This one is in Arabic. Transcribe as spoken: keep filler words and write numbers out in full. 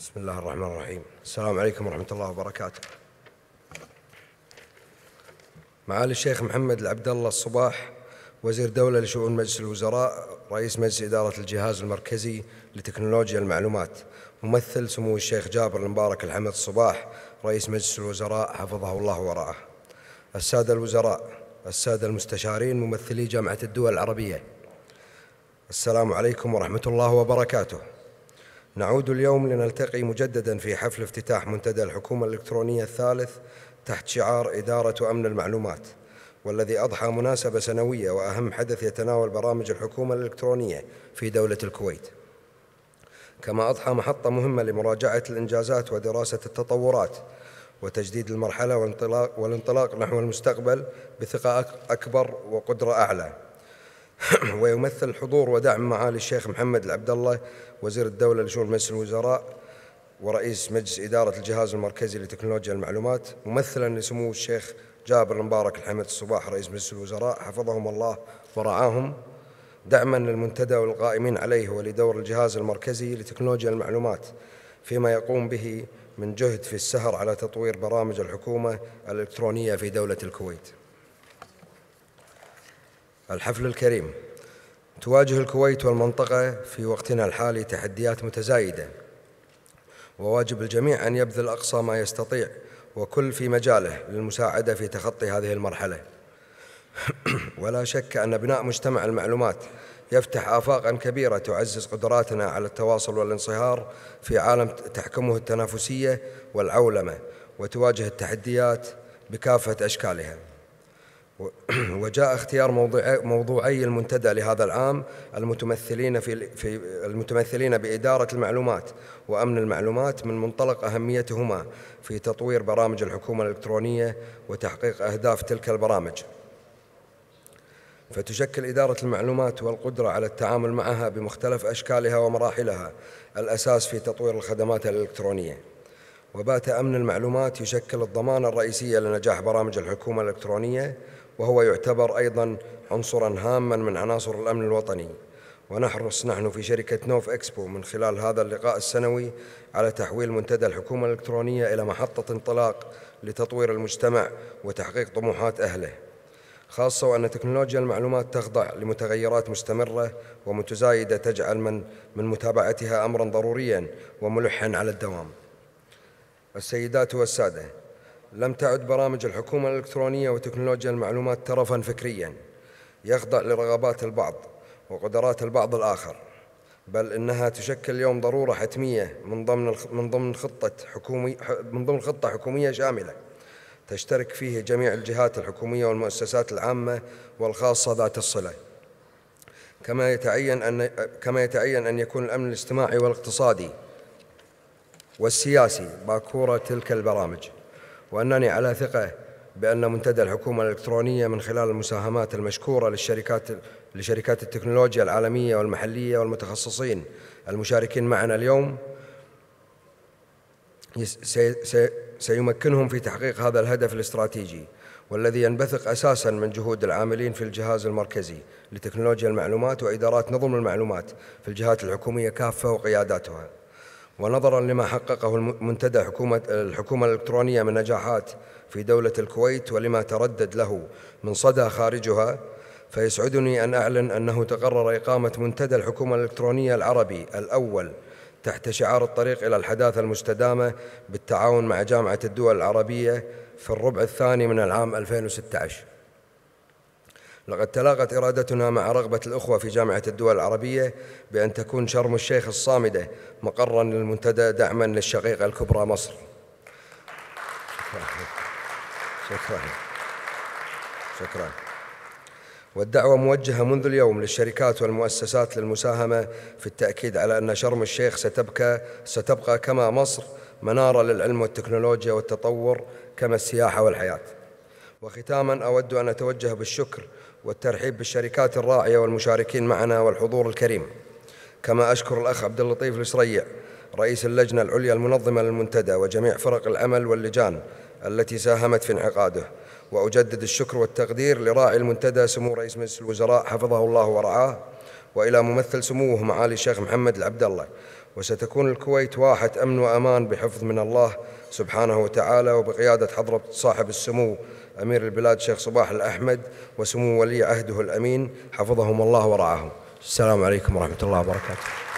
بسم الله الرحمن الرحيم. السلام عليكم ورحمة الله وبركاته. معالي الشيخ محمد العبد الله الصباح، وزير دولة لشؤون مجلس الوزراء، رئيس مجلس إدارة الجهاز المركزي لتكنولوجيا المعلومات، ممثل سمو الشيخ جابر المبارك الحمد الصباح، رئيس مجلس الوزراء حفظه الله ورعاه، السادة الوزراء، السادة المستشارين، ممثلي جامعة الدول العربية، السلام عليكم ورحمة الله وبركاته. نعود اليوم لنلتقي مجددا في حفل افتتاح منتدى الحكومة الإلكترونية الثالث تحت شعار إدارة وأمن المعلومات، والذي أضحى مناسبة سنوية وأهم حدث يتناول برامج الحكومة الإلكترونية في دولة الكويت، كما أضحى محطة مهمة لمراجعة الإنجازات ودراسة التطورات وتجديد المرحلة والانطلاق, والانطلاق نحو المستقبل بثقة أكبر وقدرة أعلى. ويمثل حضور ودعم معالي الشيخ محمد العبد الله، وزير الدولة لشؤون مجلس الوزراء ورئيس مجلس إدارة الجهاز المركزي لتكنولوجيا المعلومات، ممثلا لسمو الشيخ جابر المبارك الحمد الصباح، رئيس مجلس الوزراء حفظهم الله ورعاهم، دعما للمنتدى والقائمين عليه ولدور الجهاز المركزي لتكنولوجيا المعلومات فيما يقوم به من جهد في السهر على تطوير برامج الحكومة الإلكترونية في دولة الكويت. الحفل الكريم. تواجه الكويت والمنطقة في وقتنا الحالي تحديات متزايدة، وواجب الجميع أن يبذل أقصى ما يستطيع وكل في مجاله للمساعدة في تخطي هذه المرحلة. ولا شك أن بناء مجتمع المعلومات يفتح آفاقاً كبيرة تعزز قدراتنا على التواصل والانصهار في عالم تحكمه التنافسية والعولمة، وتواجه التحديات بكافة أشكالها. وجاء اختيار موضوعي المنتدى لهذا العام المتمثلين في في المتمثلين بإدارة المعلومات وأمن المعلومات من منطلق أهميتهما في تطوير برامج الحكومة الإلكترونية وتحقيق أهداف تلك البرامج. فتشكل إدارة المعلومات والقدرة على التعامل معها بمختلف أشكالها ومراحلها الأساس في تطوير الخدمات الإلكترونية. وبات أمن المعلومات يشكل الضمانة الرئيسية لنجاح برامج الحكومة الإلكترونية، وهو يعتبر أيضاً عنصراً هاماً من عناصر الأمن الوطني. ونحرص نحن في شركة نوف إكسبو من خلال هذا اللقاء السنوي على تحويل منتدى الحكومة الإلكترونية إلى محطة انطلاق لتطوير المجتمع وتحقيق طموحات أهله، خاصة وأن تكنولوجيا المعلومات تخضع لمتغيرات مستمرة ومتزايدة تجعل من من متابعتها أمراً ضرورياً وملحاً على الدوام. السيدات والسادة، لم تعد برامج الحكومة الإلكترونية وتكنولوجيا المعلومات ترفاً فكرياً يخضع لرغبات البعض وقدرات البعض الآخر، بل إنها تشكل اليوم ضرورة حتمية من ضمن من ضمن خطة حكومي من ضمن خطة حكومية شاملة تشترك فيه جميع الجهات الحكومية والمؤسسات العامة والخاصة ذات الصلة. كما يتعين أن كما يتعين أن يكون الأمن الاجتماعي والاقتصادي والسياسي باكورة تلك البرامج. وأنني على ثقة بأن منتدى الحكومة الإلكترونية من خلال المساهمات المشكورة للشركات لشركات التكنولوجيا العالمية والمحلية والمتخصصين المشاركين معنا اليوم سيمكنهم في تحقيق هذا الهدف الاستراتيجي، والذي ينبثق أساساً من جهود العاملين في الجهاز المركزي لتكنولوجيا المعلومات وإدارات نظم المعلومات في الجهات الحكومية كافة وقياداتها. ونظراً لما حققه المنتدى حكومة الحكومة الإلكترونية من نجاحات في دولة الكويت ولما تردد له من صدى خارجها، فيسعدني أن أعلن أنه تقرر إقامة منتدى الحكومة الإلكترونية العربي الأول تحت شعار الطريق إلى الحداثة المستدامة بالتعاون مع جامعة الدول العربية في الربع الثاني من العام ألفين وستة عشر. لقد تلاقت إرادتنا مع رغبة الأخوة في جامعة الدول العربية بأن تكون شرم الشيخ الصامدة مقراً للمنتدى دعماً للشقيقة الكبرى مصر. شكراً. شكراً. والدعوة موجهة منذ اليوم للشركات والمؤسسات للمساهمة في التأكيد على أن شرم الشيخ ستبقى, ستبقى كما مصر منارة للعلم والتكنولوجيا والتطور كما السياحة والحياة. وختاماً أود أن أتوجه بالشكر والترحيب بالشركات الراعية والمشاركين معنا والحضور الكريم، كما أشكر الأخ عبد اللطيف السريع رئيس اللجنة العليا المنظمة للمنتدى وجميع فرق العمل واللجان التي ساهمت في انعقاده. وأجدد الشكر والتقدير لراعي المنتدى سمو رئيس مجلس الوزراء حفظه الله ورعاه، وإلى ممثل سموه معالي الشيخ محمد العبد الله، وستكون الكويت واحة أمن وأمان بحفظ من الله سبحانه وتعالى، وبقيادة حضرة صاحب السمو أمير البلاد الشيخ صباح الأحمد وسمو ولي عهده الأمين حفظهم الله ورعاهم. السلام عليكم ورحمة الله وبركاته.